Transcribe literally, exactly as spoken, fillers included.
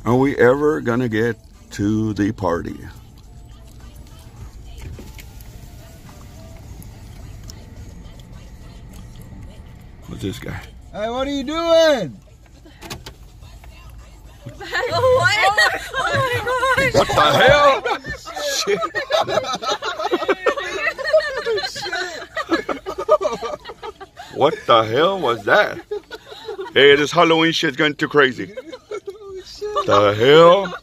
Are we ever gonna get to the party? What's this guy? Hey, what are you doing? What the heck? Oh, what? Oh my gosh! What the hell? Shit. What the hell was that? Hey, this Halloween shit's going too crazy. The hell?